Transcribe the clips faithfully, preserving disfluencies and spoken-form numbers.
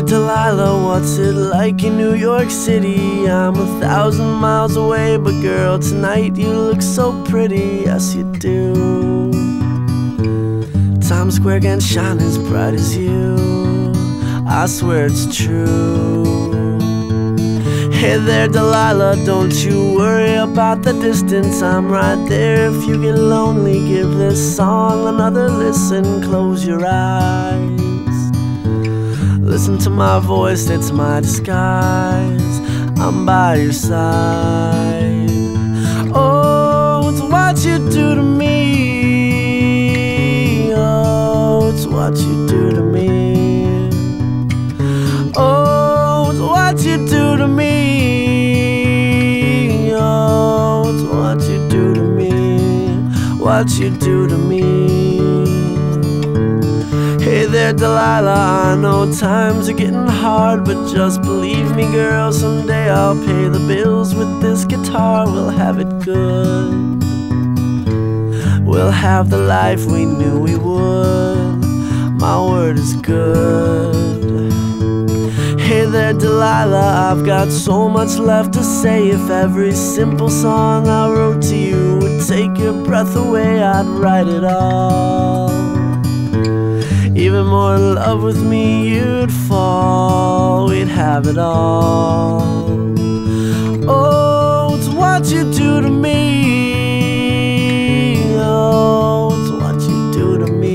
Delilah, what's it like in New York City? I'm a thousand miles away, but girl, tonight you look so pretty, yes you do. Times Square can't shine as bright as you, I swear it's true. Hey there, Delilah, don't you worry about the distance, I'm right there. If you get lonely, give this song another listen. Close your eyes, listen to my voice, it's my disguise. I'm by your side. Oh, it's what you do to me. Oh, it's what you do to me. Oh, it's what you do to me. Oh, it's what you do to me. What you do to me. Hey there, Delilah, I know times are getting hard, but just believe me, girl, someday I'll pay the bills with this guitar. We'll have it good, we'll have the life we knew we would. My word is good. Hey there, Delilah, I've got so much left to say. If every simple song I wrote to you would take your breath away, I'd write it all. Even more in love with me you'd fall, we'd have it all. Oh, it's what you do to me. Oh, it's what you do to me.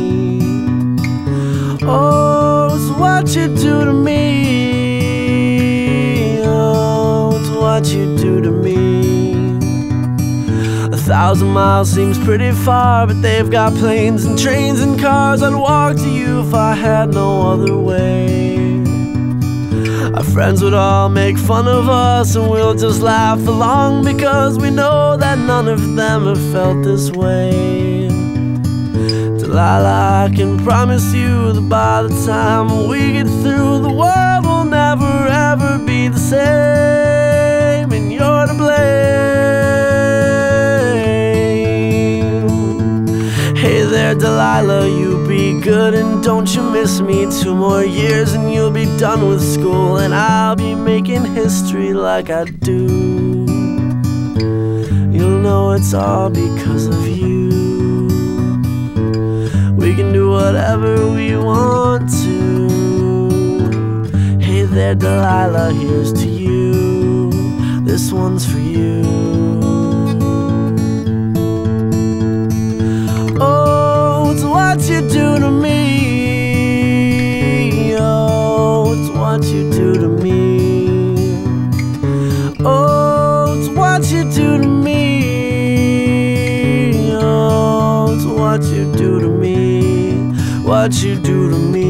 Oh, it's what you do to me. Oh, it's what you do to me. A thousand miles seems pretty far, but they've got planes and trains and cars. I'd walk to you if I had no other way. Our friends would all make fun of us, and we'll just laugh along, because we know that none of them have felt this way. Delilah, I can promise you that by the time we get through, the world will never ever be the same, and you're to blame. Hey there, Delilah, you be good and don't you miss me. Two more years and you'll be done with school, and I'll be making history like I do. You'll know it's all because of you. We can do whatever we want to. Hey there, Delilah, here's to you. This one's for you. Oh, it's what you do to me. Oh, it's what you do to me. Oh, it's what you do to me. Oh, it's what you do to me. What you do to me.